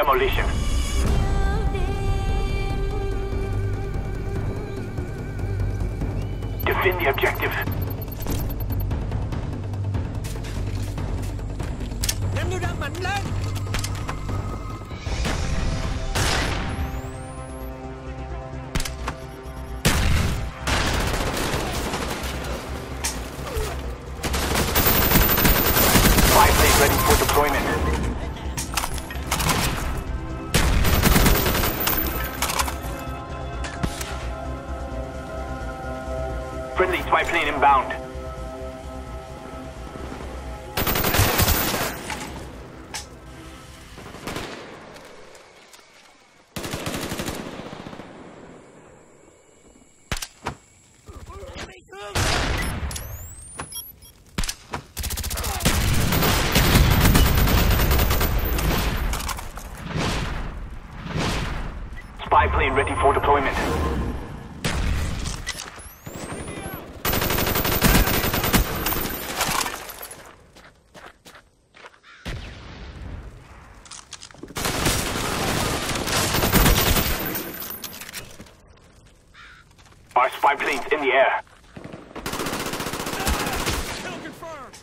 Demolition. Defend the objective. Đánh như đang mạnh lên. Spy plane ready for deployment. Friendly spy plane inbound. Spy plane ready for deployment. Our spy plane's in the air. Kill confirmed.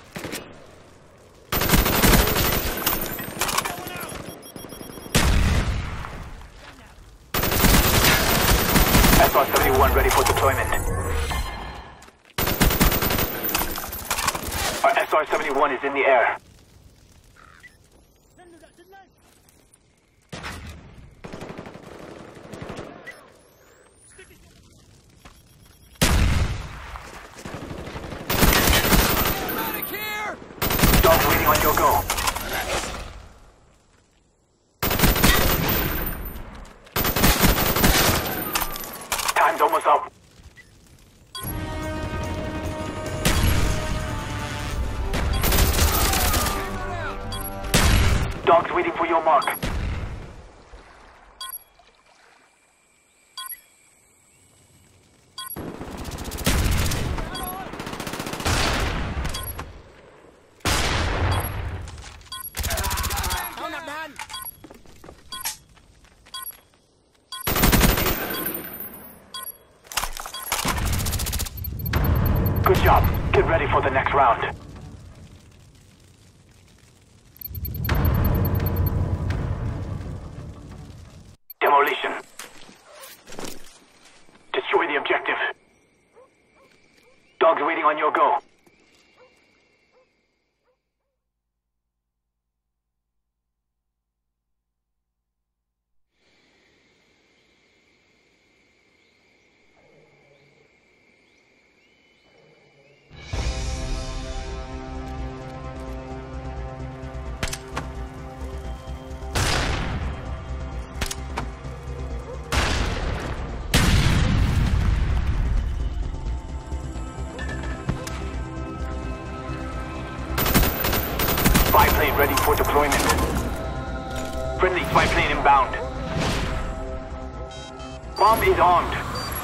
SR-71 ready for deployment. Our SR-71 is in the air. Dogs waiting on your go. Time's almost up. Dogs waiting for your mark. Tao nạp đạn. Good job. Get ready for the next round. Demolition. Destroy the objective. Dogs waiting on your go. Spy plane ready for deployment. Friendly spy plane inbound. Bomb is armed.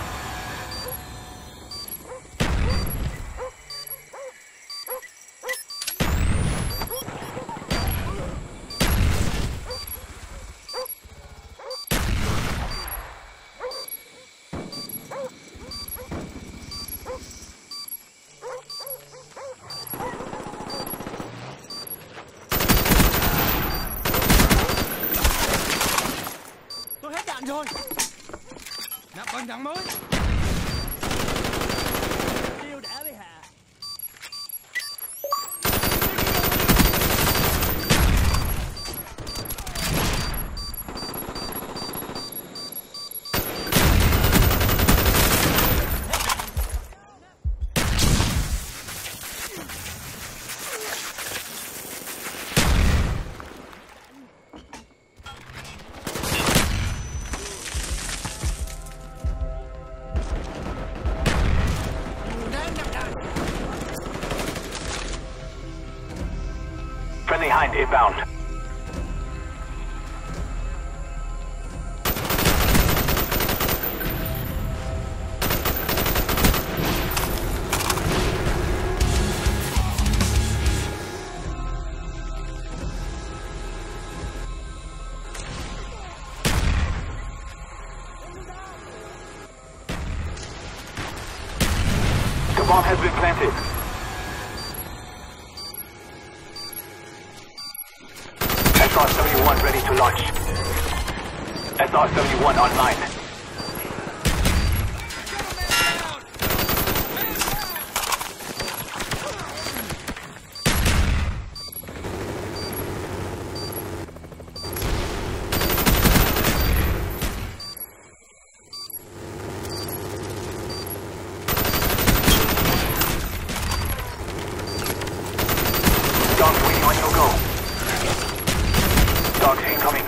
Tôi hết đạn rồi. Nạp bằng đạn mới. Tiêu đã với hạ. Friendly Hind inbound. has been planted. SR-71 ready to launch. SR-71 online. Dogs waiting on your go. Dogs incoming.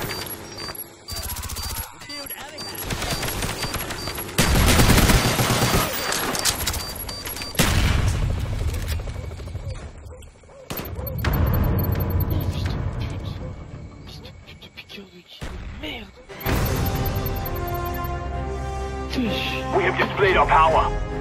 Merde. We have displayed our power.